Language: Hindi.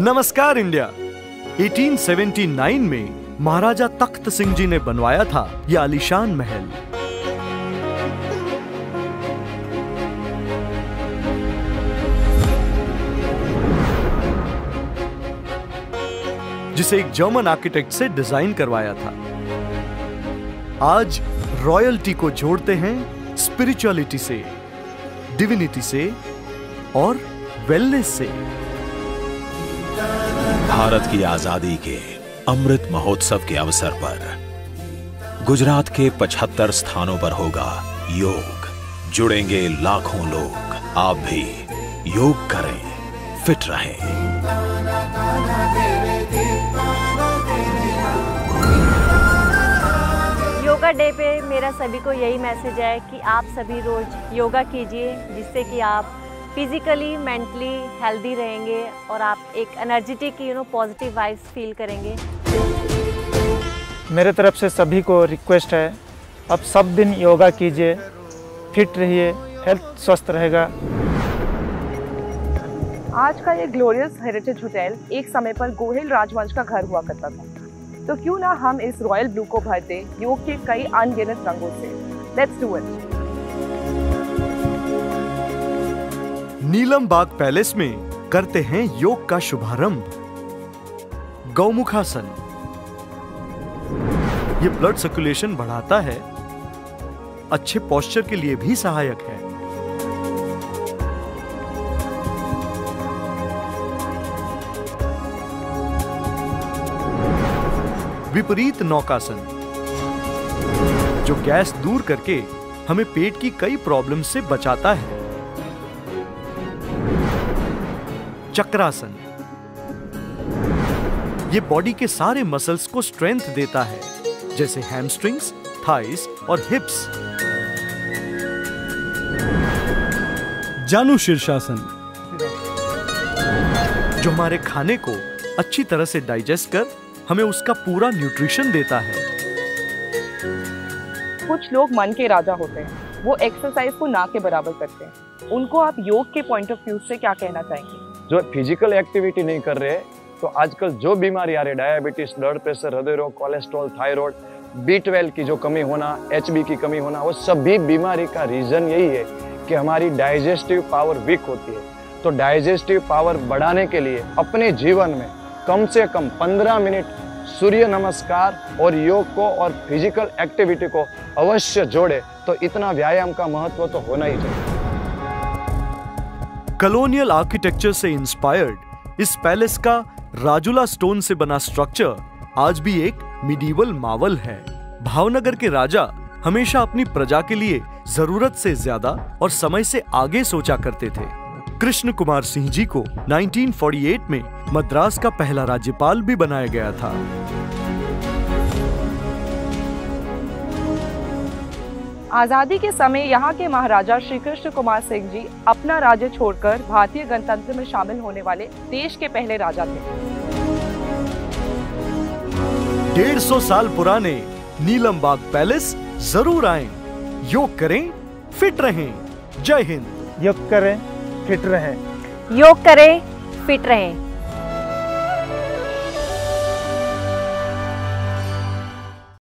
नमस्कार इंडिया। 1879 में महाराजा तख्त सिंह जी ने बनवाया था यह आलीशान महल। जिसे एक जर्मन आर्किटेक्ट से डिजाइन करवाया था। आज रॉयल्टी को जोड़ते हैं स्पिरिचुअलिटी से, डिविनिटी से और वेलनेस से। भारत की आजादी के अमृत महोत्सव के अवसर पर गुजरात के 75 स्थानों पर होगा योग। जुड़ेंगे लाखों लोग। आप भी योग करें, फिट रहें। योगा डे पे मेरा सभी को यही मैसेज है कि आप सभी रोज योगा कीजिए, जिससे कि आप फिजिकली मेंटली हेल्दी रहेंगे और आप एक एनर्जेटिक पॉजिटिव वाइब्स फील करेंगे। मेरे तरफ से सभी को रिक्वेस्ट है, अब सब दिन योगा कीजिए, फिट रहिए, हेल्थ स्वस्थ रहेगा। आज का ये ग्लोरियस हेरिटेज होटल एक समय पर गोहिल राजवंश का घर हुआ करता था, तो क्यों ना हम इस रॉयल ब्लू को भर दें योग के कई अनगिनत रंगों से। Let's do it. Neelam Bagh palace में करते हैं योग का शुभारंभ। गौमुखासन। ये ब्लड सर्कुलेशन बढ़ाता है, अच्छे पोस्चर के लिए भी सहायक है। विपरीत नौकासन, जो गैस दूर करके हमें पेट की कई प्रॉब्लम से बचाता है। चक्रासन, ये बॉडी के सारे मसल्स को स्ट्रेंथ देता है, जैसे हैमस्ट्रिंग्स, थाइस और हिप्स। जानु शीर्षासन, जो हमारे खाने को अच्छी तरह से डाइजेस्ट कर हमें उसका पूरा न्यूट्रिशन देता है। कुछ लोग मन के राजा होते हैं, वो एक्सरसाइज को ना के बराबर करते हैं। उनको आप योग के पॉइंट ऑफ व्यू से क्या कहना चाहेंगे? जो फिजिकल एक्टिविटी नहीं कर रहे, तो आजकल जो बीमारी आ रही, डायबिटीज, ब्लड प्रेशर, हृदय रोग, कोलेस्ट्रॉल, थायराइड, B12 की जो कमी होना, HB की कमी होना, वो सभी बीमारी का रीजन यही है कि हमारी डाइजेस्टिव पावर वीक होती है। तो डाइजेस्टिव पावर बढ़ाने के लिए अपने जीवन में कम से कम 15 मिनट सूर्य नमस्कार और योग को और फिजिकल एक्टिविटी को अवश्य जोड़े, तो इतना व्यायाम का महत्व तो होना ही चाहिए। कॉलोनियल आर्किटेक्चर से इंस्पायर्ड इस पैलेस का राजुला स्टोन से बना स्ट्रक्चर आज भी एक मिडीवल मार्वल है। भावनगर के राजा हमेशा अपनी प्रजा के लिए जरूरत से ज्यादा और समय से आगे सोचा करते थे। कृष्ण कुमार सिंह जी को 1948 में मद्रास का पहला राज्यपाल भी बनाया गया था। आजादी के समय यहाँ के महाराजा श्री कृष्ण कुमार सिंह जी अपना राज्य छोड़कर भारतीय गणतंत्र में शामिल होने वाले देश के पहले राजा थे। 150 साल पुराने नीलम बाग पैलेस जरूर आएं, योग करें, फिट रहें। जय हिंद। योग करें, फिट रहें। योग करें, फिट रहें।